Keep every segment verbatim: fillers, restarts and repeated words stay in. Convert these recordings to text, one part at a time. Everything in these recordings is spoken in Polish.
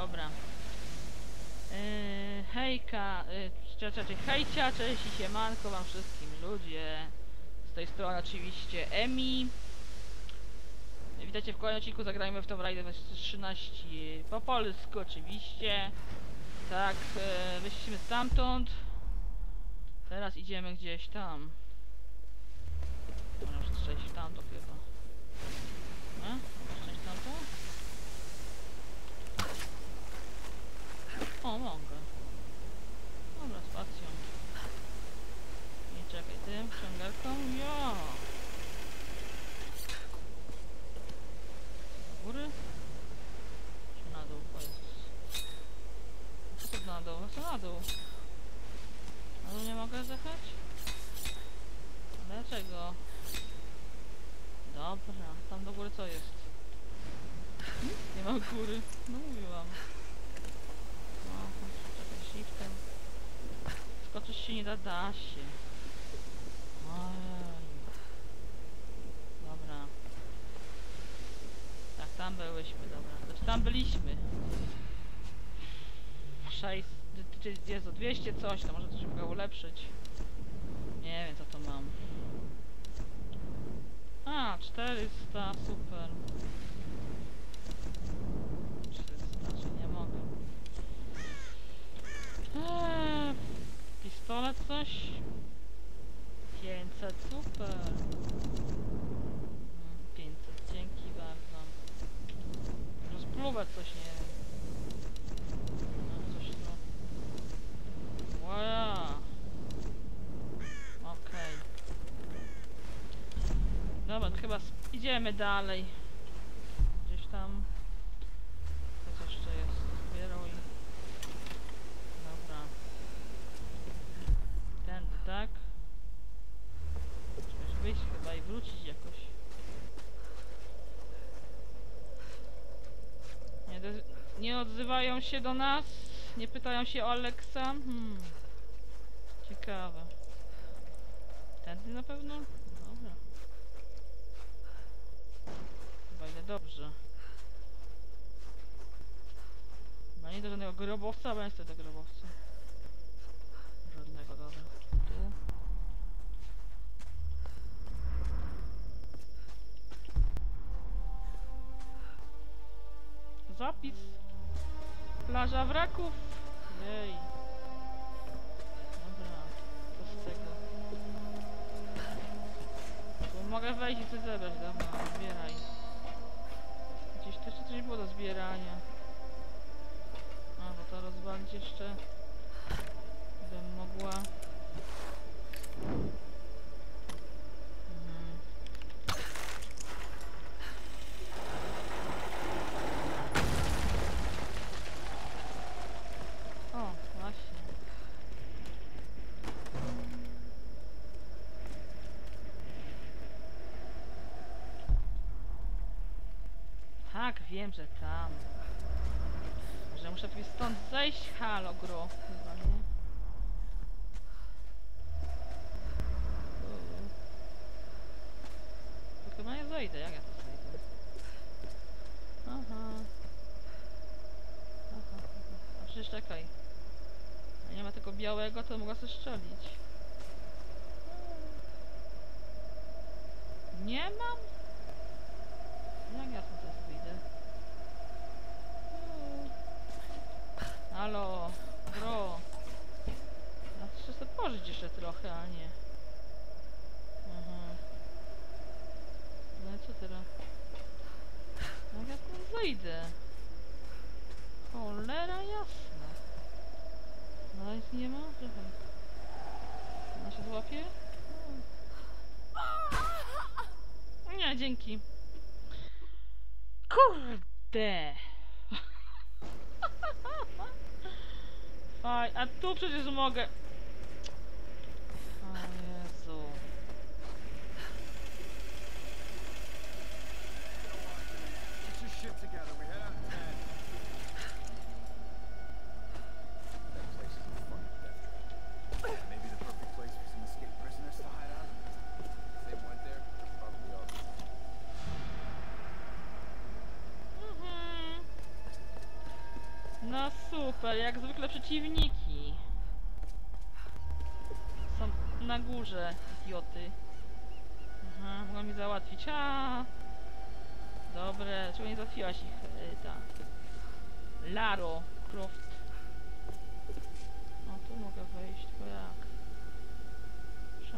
Dobra. Yy, hejka, yy, cześć, hejcia, cześć i siemanko wam wszystkim ludzie. Z tej strony oczywiście Emi. Witajcie w kolejnym odcinku, zagrajmy w Tomb Raider dwa tysiące trzynaście po polsku oczywiście. Tak, yy, wyszliśmy stamtąd. Teraz idziemy gdzieś tam. Może strzelić w tamto chyba. Nie? Strzelić w tamto? O, mogę. Dobra, spacją. I czekaj, tym ściągarką. Ja. Do góry? Czy na dół? O Jezus. Co to na dół? No co na dół? Na dół nie mogę zjechać? Dlaczego? Dobra, tam do góry co jest? Nic nie ma góry. No mówiłam. No, czekaj, shiftem. Skoczyć się nie da, da się. Ojej. Dobra. Tak, tam byłyśmy, dobra. Znaczy tam byliśmy. sześć, Jezu, dwieście coś, to może coś mogę ulepszyć. Nie wiem co to mam. A, czterysta, super. trzysta, czy nie mogę. Eee, pistolet coś? pięćset, super. pięćset, dzięki bardzo. Rozpluwać coś, nie wiem. No, coś to. Wow. Okej. Dobra, to chyba idziemy dalej. Gdzieś tam. Co jeszcze jest? Zbierał i... Dobra. Tędy, tak? Trzeba wyjść chyba i wrócić jakoś. Nie, nie odzywają się do nas? Nie pytają się o Alexa? Hmm. Ciekawe. Tędy na pewno? Dobra. Chyba idę dobrze. Chyba nie do żadnego grobowca, ale nie chcę do grobowca. Żadnego, dobra. Tu. Zapis. Plaża wraków. Jej. Dobra. Co z tego? Tu mogę wejść i coś zebrać, dobra. Zbieraj. Gdzieś tu jeszcze coś było do zbierania. A, bo to rozwalić jeszcze bym mogła. Mhm. O, właśnie. Tak, wiem, że tam. Może muszę stąd zejść? Halo, gro. Chyba nie. To chyba nie zejdę, jak ja to zejdę? Aha. Aha, aha. A przecież czekaj. A nie ma tego białego, to mogę sobie strzelić. Nie mam? Jak ja tu teraz wyjdę? Halo, bro. Ja chcę sobie pożyć jeszcze trochę, a nie. Mhm. No i co teraz? Jak ja tu zejdę? Cholera jasna. No nic nie ma? Czekaj. Ona się złapie? Nie, dzięki. Kurde! Faj, a tu przecież mogę. O Jezu. No super, jak zwykle przeciwniki. Są na górze, idioty. Aha, mogą mi załatwić. A, dobre, czego nie załatwiłaś ich, y, ta Laro Croft. No tu mogę wejść, tylko jak? Prze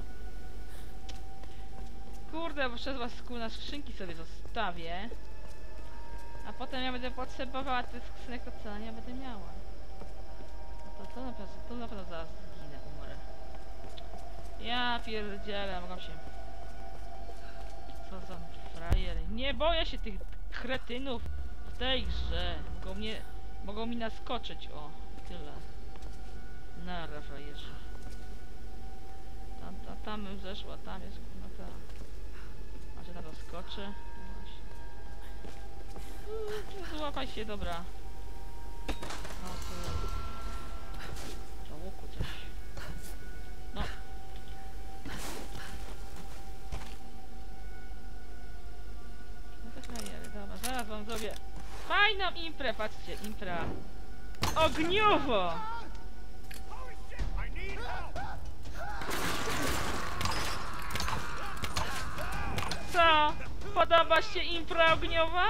Kurde, bo przez was na skrzynki sobie zostawię. A potem ja będę potrzebowała tych skrzynek, to co nie będę miała. No to, to, na pewno, to na pewno zaraz zginę, umrę. Ja pierdzielę, mogę się... Co za frajer. Nie boję się tych kretynów w tej grze. Mogą mnie... Mogą mi naskoczyć, o. Tyle. Nara, frajerzy. Tam, tam, tam bym zeszła, tam jest no ta. A że na to skoczę? No właśnie. Uuu, złapaj się, dobra. No to... Do łuku coś. No. No to frajery, dobra, zaraz wam zrobię fajną imprę, patrzcie, impra. Ogniowo! Co? Podoba się impra ogniowa?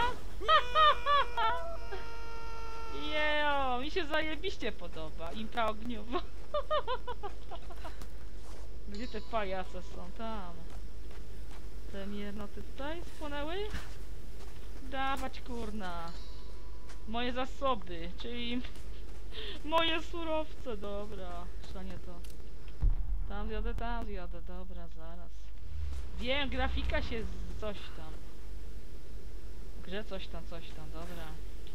Jejo, mi się zajebiście podoba impra ogniowa. Gdzie te pajace są? Tam. Te miernoty tutaj spłonęły? Dawać kurna. Moje zasoby, czyli moje surowce, dobra. Co nie to. Tam zjadę, tam zjadę, dobra, zaraz. Wiem, grafika się z coś tam. W grze coś tam, coś tam, dobra.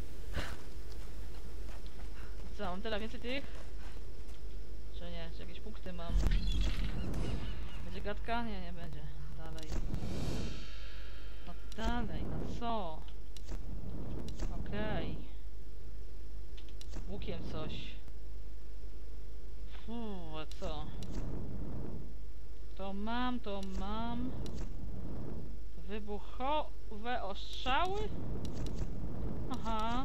Co, mam tyle więcej tych? Czy nie? Czy jakieś punkty mam? Będzie gadka? Nie, nie będzie. Dalej. No dalej, no co? Okej. Okay. Łukiem coś. Fuu, a co? To mam, to mam. Wybuchowe ostrzały? Aha.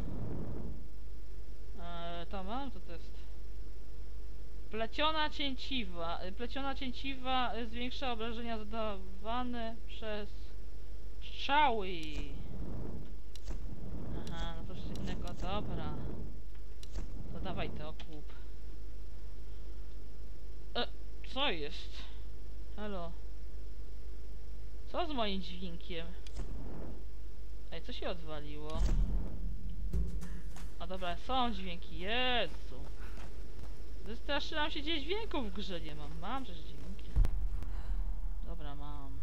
Eee, to mam, co to jest? Pleciona cięciwa. Pleciona cięciwa zwiększa obrażenia zadawane przez strzały. Aha, no to coś innego, dobra. To dawaj to, kup. E, co jest? Halo? Co z moim dźwiękiem? Ej, co się odwaliło? A dobra, są dźwięki, Jezu. Wystraszyłam się, gdzie dźwięków w grze nie mam. Mam też dźwięki. Dobra, mam.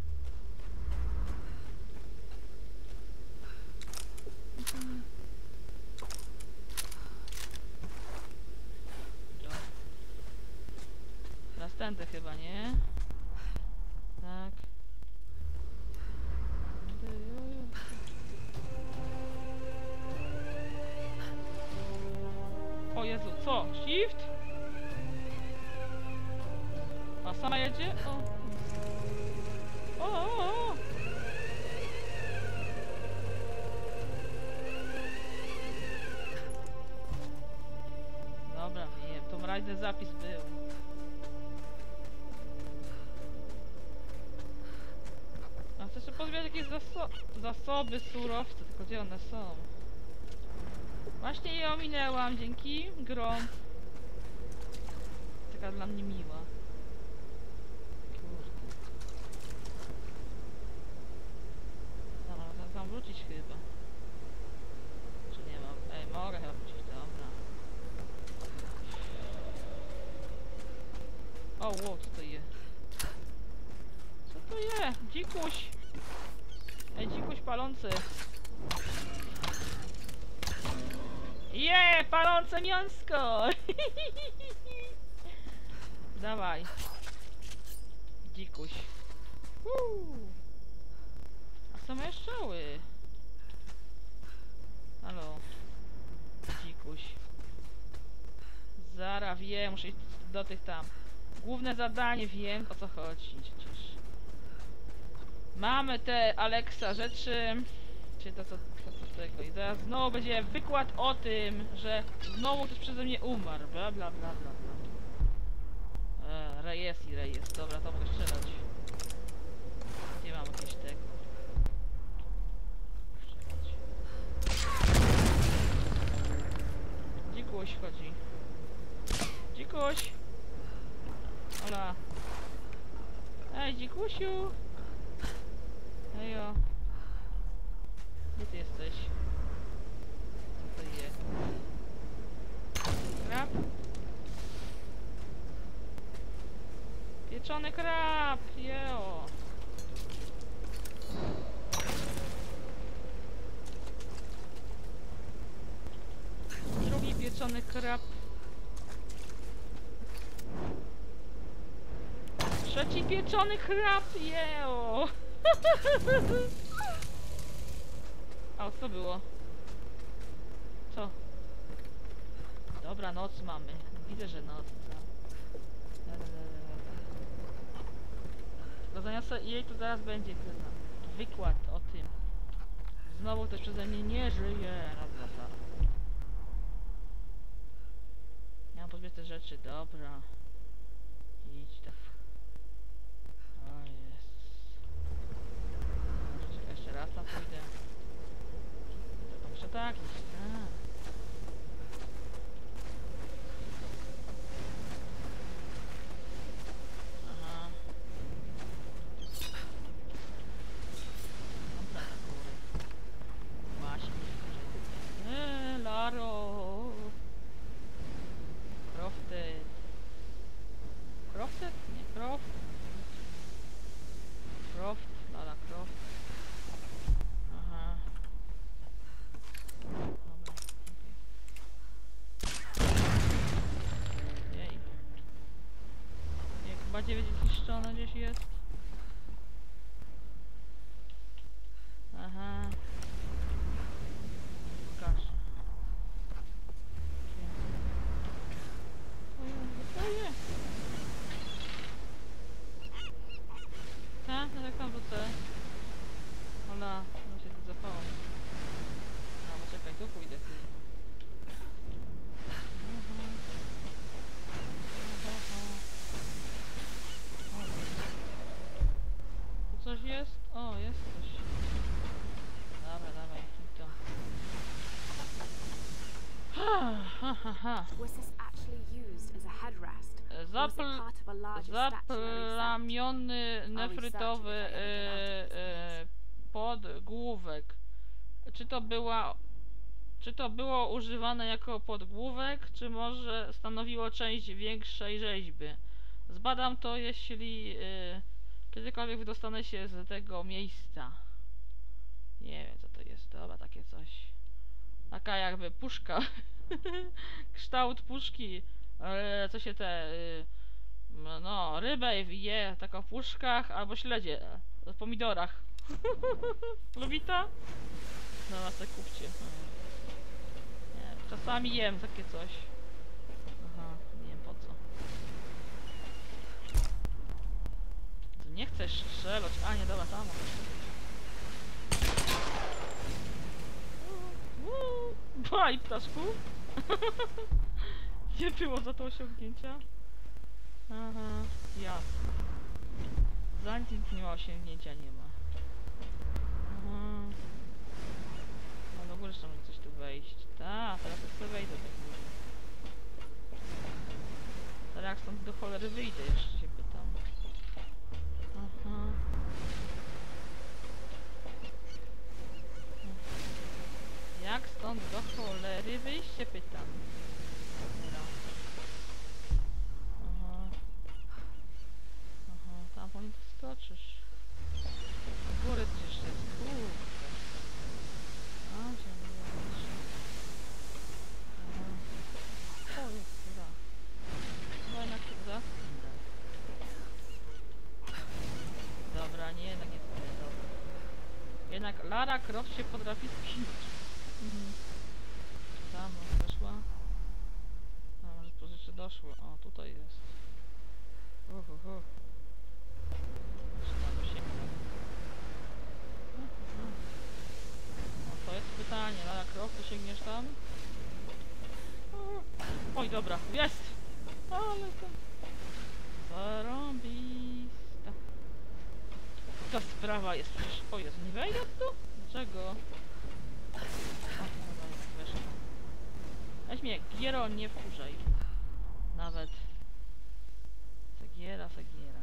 Mhm. Teraz tędy chyba, nie? Tak. O Jezu, co? Shift? A sama jedzie? O. O, o, o. Dobra, wiem, to mraźny zapis był. A chcę jeszcze pozbierać jakieś zaso zasoby, surowce, tylko gdzie one są? Właśnie je ominęłam, dzięki grom. Taka dla mnie miła. Kurde. Dobra, to tam wrócić chyba. Czy nie mam? Ej, mogę chyba wrócić, dobra. O, wow, co to je? Co to je? Dzikuś! Ej, dzikuś palący. Je, palące mięsko! Dawaj. Dzikuś. Uuu. A są moje strzały. Halo. Dzikuś. Zara, wiem, muszę iść do tych tam. Główne zadanie, wiem, o co chodzi przecież. Mamy te Alexa rzeczy. Zobaczcie to co, to co tego. I zaraz znowu będzie wykład o tym, że znowu ktoś przeze mnie umarł. Bla bla bla bla bla. E, rejes i rejes. Dobra, to mogę strzelać. Nie mam jakieś tego. Strzelać. Dzikuś chodzi. Dzikuś! Ola. Ej, dzikusiu! Ejo. Gdzie ty jesteś? Co to jest? Krab? Pieczony krab! Jeo! Drugi pieczony krab. Trzeci pieczony krab! Jeo! A co było? Co? Dobra, noc mamy. Widzę, że noc. No zamiast jej to zaraz będzie kurwa, wykład o tym. Znowu ktoś przeze mnie nie żyje. Raz, dwa, dwa. Ja mam pozbierać te rzeczy, dobra. Idź tak. O jest. Czekaj, jeszcze raz tam pójdę. To muszę tak iść. A. Aha. Dobra, na górę. Właśnie. Eee, Laro. Crofted. Crofted? Nie, Croft. Croft, Lara Croft. Aha. Dobra, okej. Jej. Nie, chyba dziewięć zniszczone gdzieś jest. Aha. Pokaż. Oje. Tak, no tak tam wrócę. Ola, no się tu zapało. A, bo czekaj, tu pójdę. Ty. Aha. Aha. Tu coś jest? O, jest coś. Dobra, dawaj, idź to. Ha, ha, ha, ha. Was this actually used as a headrest? Was it Zapl part of a larger statuary set? zaplamiony nefrytowy e, e, podgłówek. Czy to była czy to było używane jako podgłówek, czy może stanowiło część większej rzeźby? Zbadam to, jeśli e, kiedykolwiek wydostanę się z tego miejsca. Nie wiem co to jest, dobra, takie coś. Taka jakby puszka. Kształt puszki. Ale co się te... Y, no, rybę je taka w puszkach albo śledzie w pomidorach. Lubi to? No, na te kupcie. Nie, czasami jem takie coś. Aha, nie wiem po co. Ty nie chcesz strzelać. A nie, dobra, tam. Baj, ptaszku! Nie było za to osiągnięcia? Aha, jasne. Za nic nie ma osiągnięcia, nie ma. Aha. No do góry jeszcze może coś tu wejść. Ta, teraz ja sobie wejdę do góry. Teraz jak stąd do cholery wyjdę, jeszcze się pytam. Aha. Jak stąd do cholery wyjść się pytam. Aha. Aha, tam po nim skoczysz. Do góry coś jeszcze jest, kurde. A, gdzie my jesteś? Aha. O, jest, da. No jednak się da. Dobra, nie, jednak nie tyle, dobra. Jednak Lara Croft się potrafi spinać. Mhm. Tam, może weszła? A, może po jeszcze doszło. O, tutaj jest. Uhuhu. Jeszcze tam do siebie. sięgniesz tam. Oj, dobra, jest! Ale to... Zarąbista. Ta sprawa jest przecież... O Jezu, nie wejdę tu? Dlaczego? O, dobra, jest, weszła. Weź mnie, Giero, nie wkurzaj. Nawet. Zagiera, zagiera.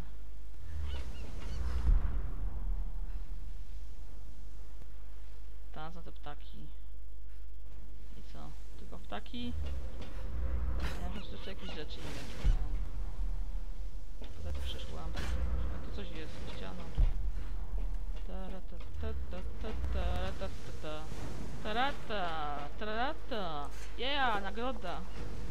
Tam są te ptaki. I co? Tylko ptaki? Ja może jeszcze jakieś rzeczy nie wiem. Tutaj tu przeszłam. A tu coś jest, ścianą. Tarata, tarata. Yeah, nagroda.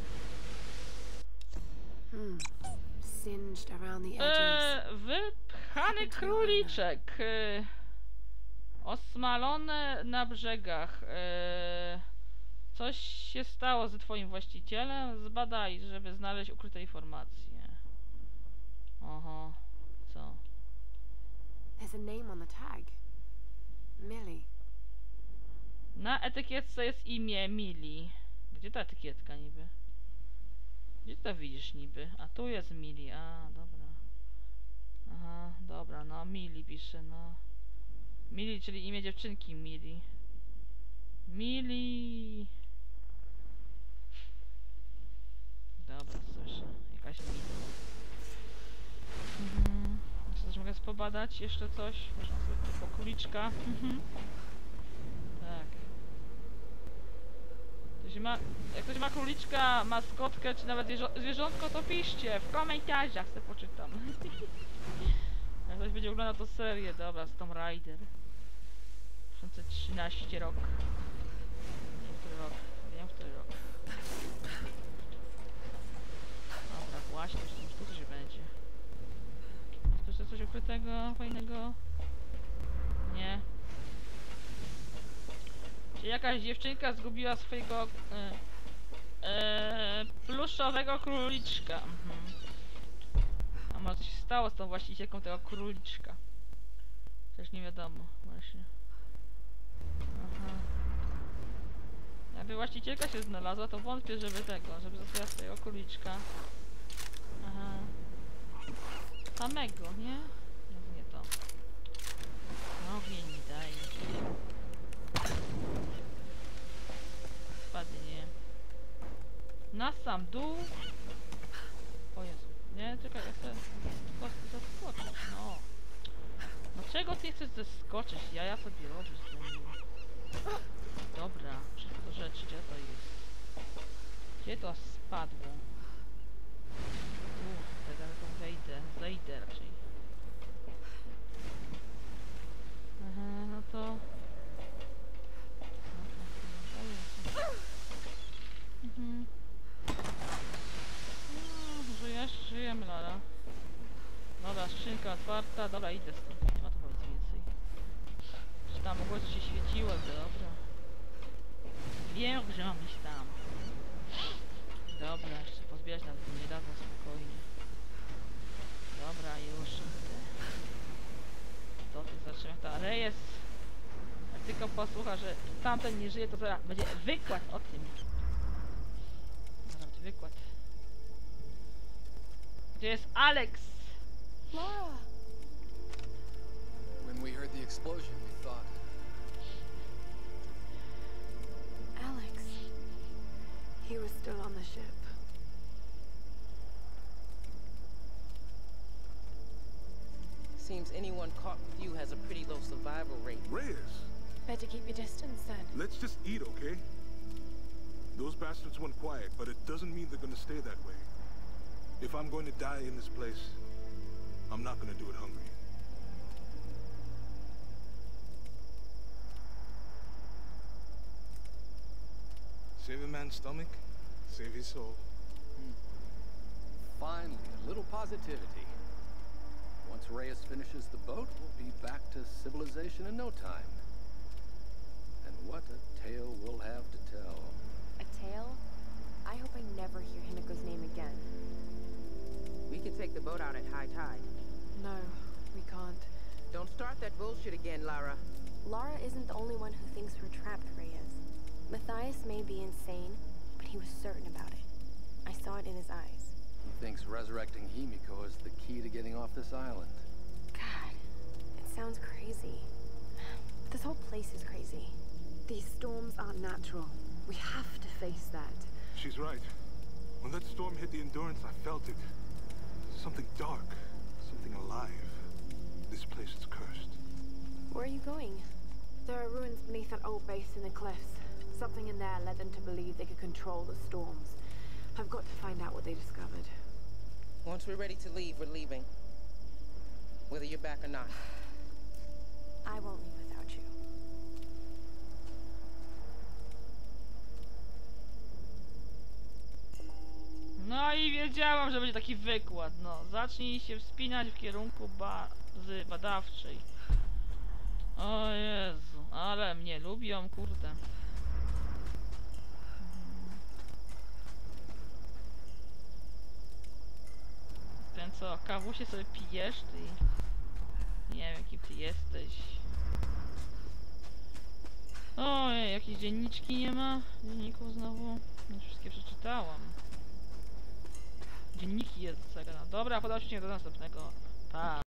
Hmm. Singed around the edges. Eee, wypchany króliczek. Eee, osmalone na brzegach. Eee, coś się stało ze twoim właścicielem? Zbadaj, żeby znaleźć ukryte informacje. Oho, co? There's a name on the tag. Millie. Na etykietce jest imię Millie. Gdzie ta etykietka niby? Gdzie to widzisz niby? A tu jest Millie, a dobra. Aha, dobra, no Millie pisze, no. Millie, czyli imię dziewczynki Millie. Millie. Dobra, słyszę. Jakaś Millie. Mhm. Jeszcze coś mogę pobadać? Jeszcze coś? Można sobie tylko kuliczka. Mhm. Tak. Ktoś ma, jak ktoś ma króliczka, maskotkę, czy nawet zwierzę, zwierzątko, to piszcie w komentarzach, se poczytam. Jak ktoś będzie oglądał to serię, dobra, z Tomb Raider. dwa tysiące trzynasty rok. Nie wiem, który rok. Wiem, który rok. Dobra, właśnie, już tu coś będzie. Jest tu jeszcze coś ukrytego, fajnego? Nie. Czy jakaś dziewczynka zgubiła swojego e, e, pluszowego króliczka? Mhm. A może coś się stało z tą właścicielką tego króliczka? Też nie wiadomo, właśnie. Aha. Jakby właścicielka się znalazła, to wątpię, żeby tego, żeby zostawiła swojego króliczka. Aha. Samego, nie? No nie to. No nie mi daj. Spadnie. Na sam dół. O Jezu. Nie, czekaj, ja chcę zaskoczyć, no. No czego ty chcesz zaskoczyć? Ja ja sobie robię z tym. Dobra, wszystko do rzeczy, gdzie to jest? Gdzie to spadło? Uff, teraz to wejdę, zejdę raczej. Aha, no to... Mhm. No, żyjesz? Żyjemy, Lara. Dobra, skrzynka otwarta. Dobra, idę stąd. Nie ma tu nic więcej. Czy tam mogło się świeciło? Dobra. Wiem, że mam iść tam. Dobra, jeszcze pozbierać nawet nie dawno spokojnie. Dobra, już idę. To ty zaczynamy. Ta rejestr. Jak tylko posłucha, że tamten nie żyje, to zaraz będzie wykład o tym. Zaraz będzie wykład. Gdzie jest Alex? Laura! When we heard the explosion, we thought... Alex. He was still on the ship. Seems anyone caught with you has a pretty low survival rate. Reyes, Better keep your distance then. let's just eat, okay? Those bastards went quiet, but it doesn't mean they're gonna stay that way. If I'm going to die in this place, I'm not gonna do it hungry. Save a man's stomach, save his soul. Finally, a little positivity. Once Reyes finishes the boat, we'll be back to civilization in no time. And what a tale we'll have to tell. A tale? I hope I never hear Hinako's name again. We can take the boat out at high tide. No, we can't. Don't start that bullshit again, Lara. Lara isn't the only one who thinks we're trapped, Reyes. Matthias may be insane, but he was certain about it. I saw it in his eyes. He thinks resurrecting Himiko is the key to getting off this island. God, it sounds crazy. But this whole place is crazy. These storms aren't natural. We have to face that. She's right. When that storm hit the Endurance, I felt it. Something dark. Something alive. This place is cursed. Where are you going? There are ruins beneath that old base in the cliffs. Something in there led them to believe they could control the storms. I've got to find out what they discovered. Once we're ready to leave, we're leaving. Whether you're back or not. I won't leave without you. No i wiedziałam, że będzie taki wykład. No, zacznij się wspinać w kierunku bazy badawczej. O Jezu, ale mnie lubią, kurde. Ten co, kawusie sobie pijesz, ty? Nie wiem, kim ty jesteś. Ojej, jakieś dzienniczki nie ma? Dzienników znowu? No, wszystkie przeczytałam. Dzienniki jest cega. Dobra, podał się do następnego. Pa.